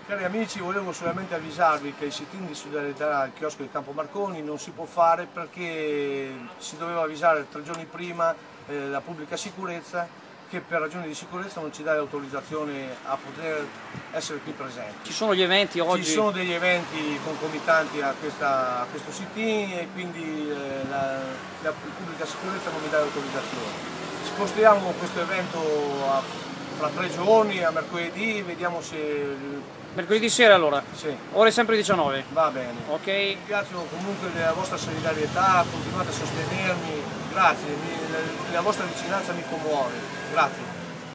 Cari amici, volevo solamente avvisarvi che il sit-in di solidarietà al chiosco di Campo Marconi non si può fare perché si doveva avvisare 3 giorni prima la pubblica sicurezza, che per ragioni di sicurezza non ci dà l'autorizzazione a poter essere qui presenti. Ci sono gli eventi oggi? Ci sono degli eventi concomitanti a questo sit-in e quindi la pubblica sicurezza non mi dà l'autorizzazione. Spostiamo questo evento fra 3 giorni, a mercoledì, vediamo se... Mercoledì sera allora? Sì. Ore sempre 19? Va bene. Ok. Vi ringrazio comunque della vostra solidarietà, continuate a sostenermi, grazie, la vostra vicinanza mi commuove, grazie.